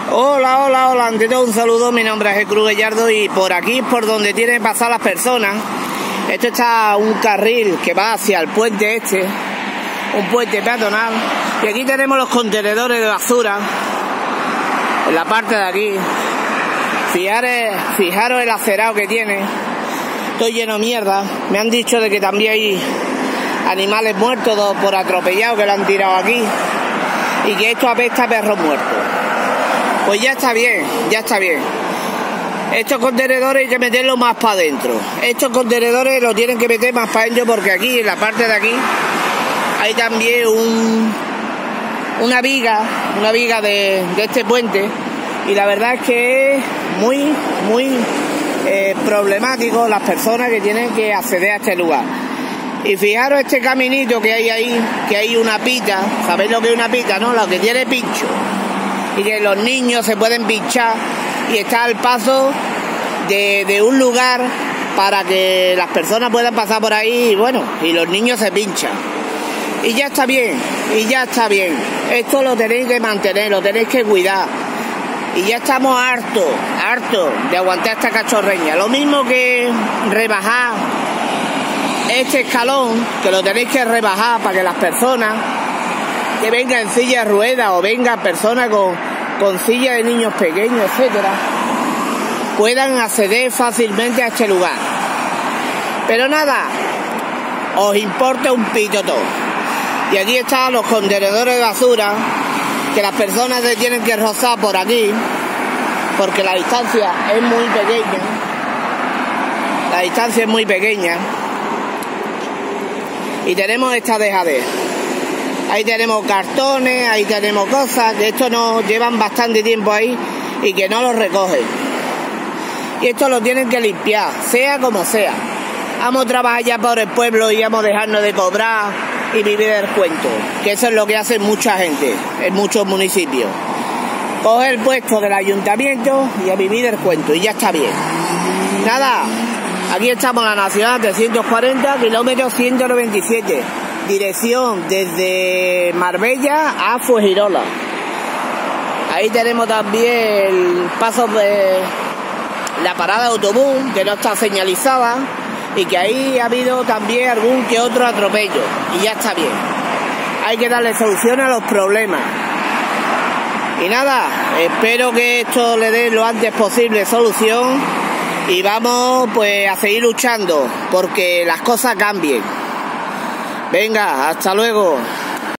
Hola, hola, hola, ante todo un saludo, mi nombre es Jesús Gallardo y por aquí es por donde tienen que pasar las personas. Esto está un carril que va hacia el puente este, un puente peatonal, y aquí tenemos los contenedores de basura en la parte de aquí. Fijaros el acerado que tiene, estoy lleno de mierda. Me han dicho de que también hay animales muertos por atropellados que lo han tirado aquí y que esto apesta a perros muertos. Pues ya está bien, ya está bien. Estos contenedores hay que meterlos más para adentro. Estos contenedores los tienen que meter más para adentro porque aquí, en la parte de aquí, hay también una viga de este puente. Y la verdad es que es muy problemático las personas que tienen que acceder a este lugar. Y fijaros este caminito que hay ahí, que hay una pita. ¿Sabéis lo que es una pita, no? Lo que tiene pincho. Y que los niños se pueden pinchar y está al paso de un lugar para que las personas puedan pasar por ahí y bueno, y los niños se pinchan. Y ya está bien, Esto lo tenéis que mantener, lo tenéis que cuidar. Y ya estamos hartos de aguantar esta cachorreña. Lo mismo que rebajar este escalón, que lo tenéis que rebajar para que las personas que vengan en silla de ruedas o vengan personas con silla de niños pequeños, etcétera, puedan acceder fácilmente a este lugar. Pero nada, os importa un pito todo. Y aquí están los contenedores de basura, que las personas se tienen que rozar por aquí, porque la distancia es muy pequeña. Y tenemos esta dejadera. Ahí tenemos cartones, ahí tenemos cosas, que esto nos llevan bastante tiempo ahí y que no los recogen. Y esto lo tienen que limpiar, sea como sea. Vamos a trabajar ya por el pueblo y vamos a dejarnos de cobrar y vivir del cuento, que eso es lo que hace mucha gente en muchos municipios. Coger el puesto del ayuntamiento y a vivir del cuento, y ya está bien. Nada, aquí estamos en la Nacional 340, kilómetro 197. Dirección desde Marbella a Fuengirola. Ahí tenemos también el paso de la parada de autobús, que no está señalizada, y que ahí ha habido también algún que otro atropello, y ya está bien. Hay que darle solución a los problemas. Y nada, espero que esto le dé lo antes posible solución, y vamos pues a seguir luchando porque las cosas cambien. Venga, hasta luego.